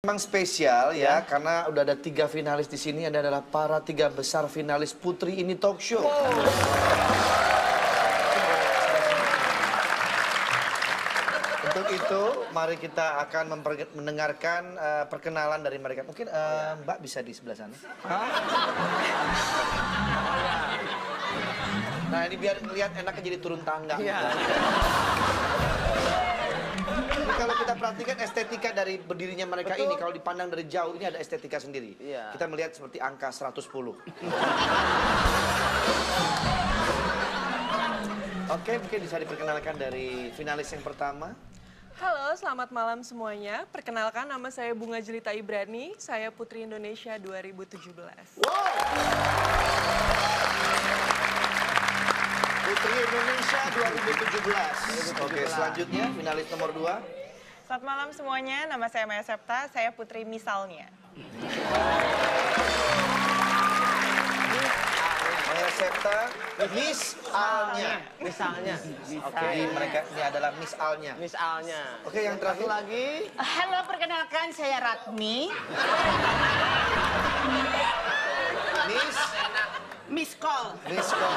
memang spesial ya, karena udah ada 3 finalis di sini. Ada adalah para 3 besar finalis Putri Ini Talk Show. Untuk itu, mari kita akan mendengarkan perkenalan dari mereka. Mungkin Mbak bisa di sebelah sana. Nah, ini biar melihat enaknya jadi turun tangga. Ini kalau kita perhatikan estetika dari berdirinya mereka ini, kalau dipandang dari jauh, ini ada estetika sendiri. Kita melihat seperti angka 110. Oke, mungkin bisa diperkenalkan dari finalis yang pertama. Halo, selamat malam semuanya. Perkenalkan, nama saya Bunga Jelita Ibrani. Saya Putri Indonesia 2017. Wow! Putri Indonesia 2017. Oke, selanjutnya finalis nomor 2. Selamat malam semuanya, nama saya Maya Septa, saya Putri Misalnya. Maya Septa, Miss Alnya. Misalnya. Oke, mereka ini adalah Miss Alnya. Misalnya. Oke, yang terakhir lagi. Halo, perkenalkan saya Ratmi. Miss Call. Miss Call.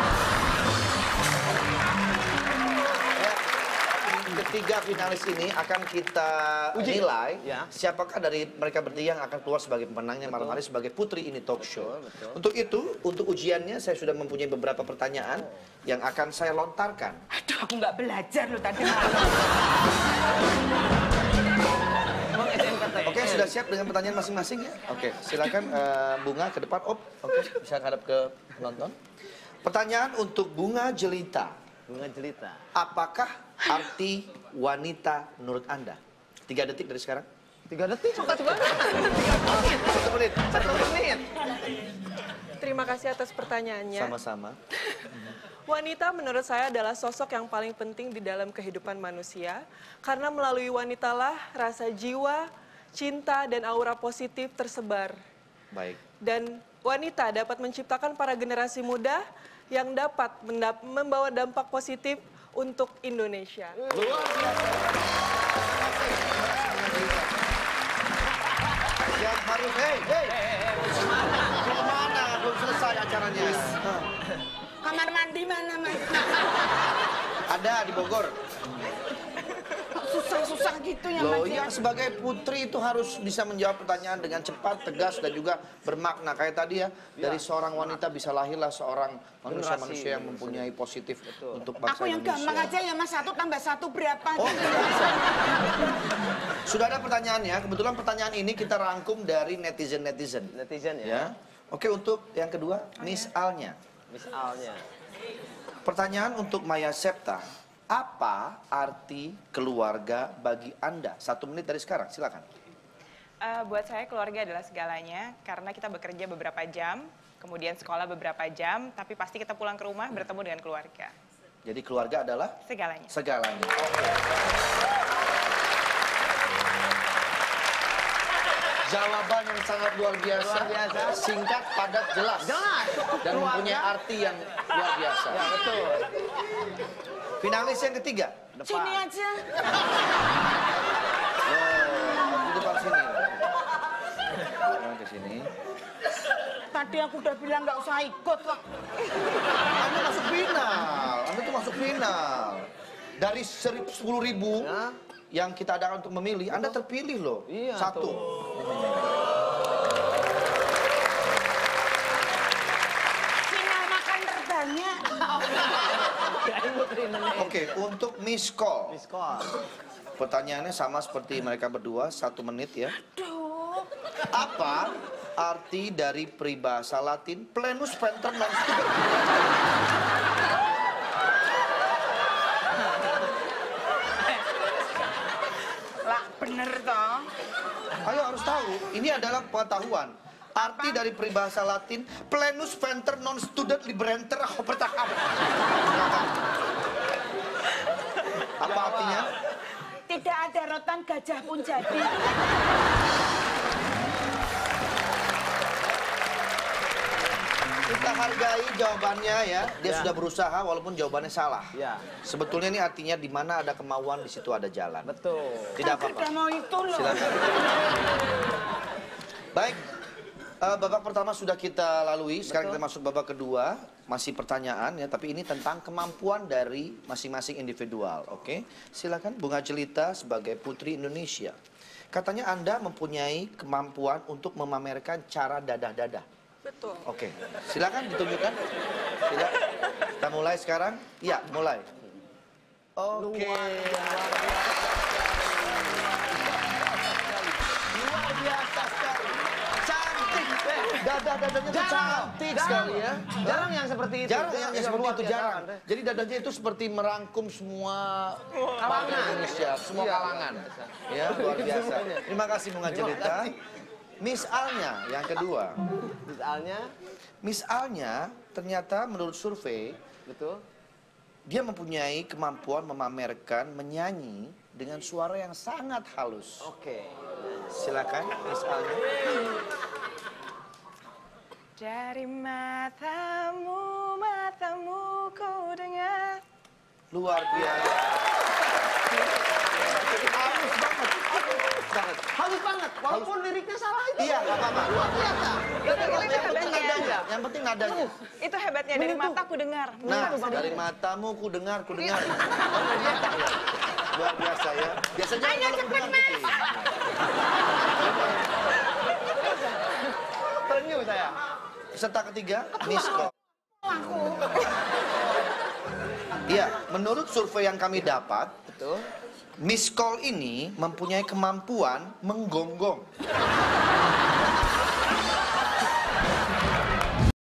Ketiga finalis ini akan kita nilai siapakah dari mereka bertiga yang akan keluar sebagai pemenangnya malam hari sebagai Putri Ini Talk Show. Untuk itu, untuk ujiannya saya sudah mempunyai beberapa pertanyaan yang akan saya lontarkan. Aduh, aku nggak belajar loh tadi malam. Oke, sudah siap dengan pertanyaan masing-masing ya? Oke, silakan Bunga ke depan. Oke, bisa hadap ke penonton. Pertanyaan untuk Bunga Jelita. Bunga Jelita. Apakah arti wanita menurut Anda? 3 detik dari sekarang. 3 detik, cepat banget. 1 menit. 1 menit. Terima kasih atas pertanyaannya. Sama-sama. Wanita menurut saya adalah sosok yang paling penting di dalam kehidupan manusia. Karena melalui wanitalah rasa jiwa, cinta, dan aura positif tersebar. Baik. Dan wanita dapat menciptakan para generasi muda yang dapat membawa dampak positif untuk Indonesia. Luar biasa. Yang harus, kemana? Belum selesai acaranya. Kamar mandi mana, Mas? Ada di Bogor. Susah-susah gitu ya, Loh, Mas. yang sebagai putri itu harus bisa menjawab pertanyaan dengan cepat, tegas, dan juga bermakna. Kayak tadi ya, dari seorang wanita bisa lahirlah seorang manusia-manusia yang mempunyai positif untuk bangsa Aku yang Indonesia. gampang aja ya, Mas. 1 tambah 1 berapa? Oh, sudah ada pertanyaannya. Kebetulan pertanyaan ini kita rangkum dari netizen-netizen. Netizen ya. Ya. Oke, untuk yang kedua, Miss Alnya. Miss Alnya. Pertanyaan untuk Maya Septa. Apa arti keluarga bagi Anda? 1 menit dari sekarang, silakan. Buat saya keluarga adalah segalanya, karena kita bekerja beberapa jam, kemudian sekolah beberapa jam, tapi pasti kita pulang ke rumah bertemu dengan keluarga. Jadi keluarga adalah? Segalanya. Segalanya. Oke. Jawaban yang sangat luar biasa, singkat, padat, jelas. Dan mempunyai arti yang luar biasa. Ya, betul. Finalis yang ketiga. Sini aja. Di depan sini. Jangan ke sini. Tadi aku udah bilang nggak usah ikut kok. Anda masuk final. Anda tuh masuk final. Dari 10.000 yang kita adakan untuk memilih, Anda terpilih loh. Iya, 1. Final makan terbanyak. Oke, untuk Miss Call. Miss Call. Pertanyaannya sama seperti mereka berdua, 1 menit ya. Aduh. Apa arti dari peribahasa Latin plenus venter non stupid? Lah, bener toh. Ayo harus tahu, ini adalah pengetahuan. Arti dari peribahasa Latin plenus venter non student liberenter bertahap. Apa artinya? Tidak ada rotan gajah pun jadi. Kita hargai jawabannya ya. Dia sudah berusaha walaupun jawabannya salah. Ya. Sebetulnya ini artinya di mana ada kemauan di situ ada jalan. Betul. Tidak apa-apa. Udah mau itu loh. Silakan. Baik, babak pertama sudah kita lalui, sekarang kita masuk babak kedua. Masih pertanyaan ya, tapi ini tentang kemampuan dari masing-masing individual, oke? Silakan Bunga Jelita sebagai Putri Indonesia. Katanya Anda mempunyai kemampuan untuk memamerkan cara dadah-dadah. Betul. Oke, silakan ditunjukkan. Silakan. Kita mulai sekarang? Iya, mulai. Oke. Luar biasa sekali. Cantik. Dadah-dadahnya tuh cantik sekali ya. Jarang yang seperti itu. Jarang yang seperti itu, jarang. Jadi dadahnya itu seperti merangkum semua bangsa Indonesia, semua kalangan. Ya, luar biasa. Terima kasih Bunga Jelita. Miss Alnya yang kedua. Misalnya, Miss Alnya ternyata menurut survei betul. dia mempunyai kemampuan memamerkan menyanyi dengan suara yang sangat halus. Oke. Silakan Miss Alnya. Dari matamu, matamu ku dengar. Luar biasa. Halus banget. Sangat. Halus banget, walaupun liriknya salah itu. Iya, nggak apa-apa. Luar biasa. Itu Yang penting hebatnya. nadanya. Yang penting nadanya. Itu hebatnya, dari mataku dengar. Nah, dari matamu ku dengar, ku dengar. Luar biasa ya. Biasanya kalau ku dengar putih. Terenyuh saya. Peserta ketiga, Miss Call. Iya, menurut survei yang kami dapat, Betul. Miss Call ini mempunyai kemampuan menggonggong.